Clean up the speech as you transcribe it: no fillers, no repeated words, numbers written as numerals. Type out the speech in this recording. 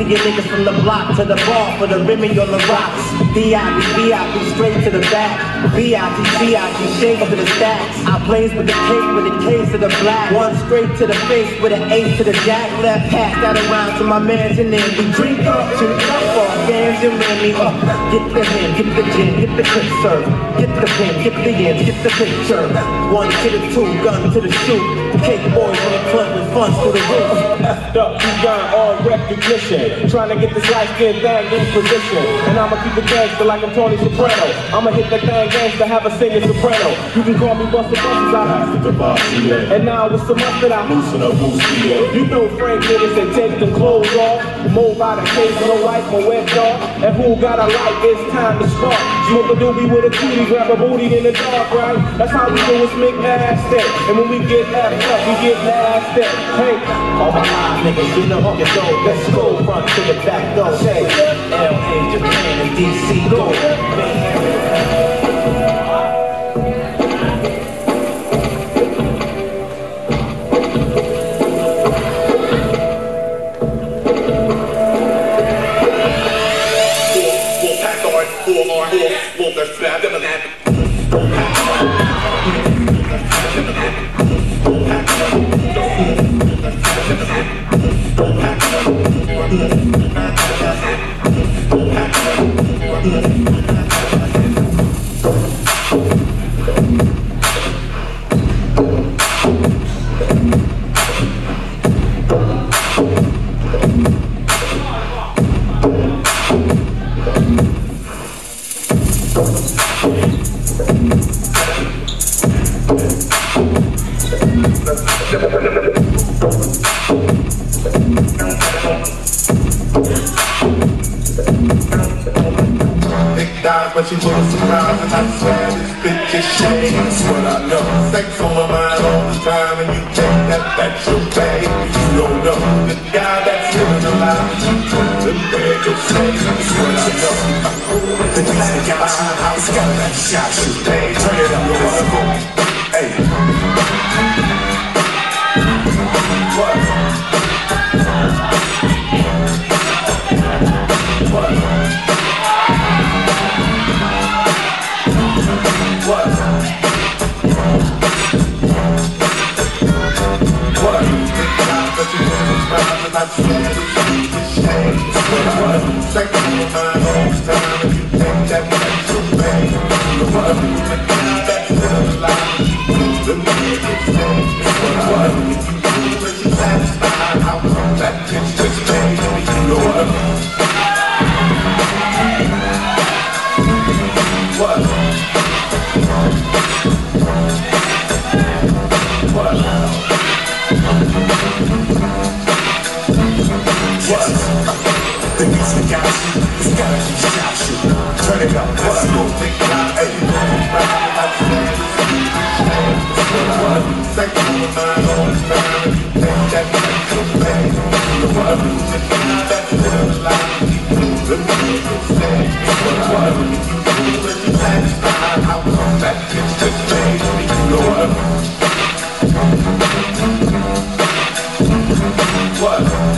your niggas from the block to the bar for the Remy on the rocks. D.I.B. straight to the back. B.I.G. shake to the stacks. I plays with the cake with a case of the black. One straight to the face with an ace to the jack. Left pass that around to my mans and then we drink up, drink up for fans and Remy. Get the hand, get the gin, get the quick serve. Get the pen, get the ends, get the picture. One to the two, gun to the shoot. Cake boys on the front with funds to the roof. Effed up, beyond all recognition. Trying to get this light-skinned thing in position. And I'ma keep it gangster like I'm Tony Soprano. I'ma hit that thing gangster, have a singing soprano. You can call me Busta Busts, I have to Devontae, yeah. And now with some up that I loosen up, yeah. You know Frank Dennis and take them clothes off. Move by the case, no light, my wet dog. And who got a light, it's time to spark. Smoke a doobie with a cutie, grab a booty in the dark, right? That's how we do it, make nasty. And when we get effed up, we get nasty. Hey, all my live niggas, you know your dough. Let's go front to the back door. Say, L.A., Japan, and D.C. Go. But she moves around and I swear this bitch is shade. That's what I know. Sex on my mind all the time and you think that that's your babe. You don't know the guy that's living a lie. The bag of shade. That's what I know. The music got my house, got that shot you pay. Turn it up, hey. What? I swear this is shame. Sex on my mind all the time and you think that that's your babe. The one that's still alive. The music is shame. What if you do when she's satisfied? How come that bitch just made me? You know what? What? The music got you, it's gotta be shot you. Turn it up, let's go, take it out. Hey, sex on the mind all the time and you think that that's your babe. The one that's still alive. The music is sad. What if you do when you satisfied? How come that bitch just made me? You know what? What?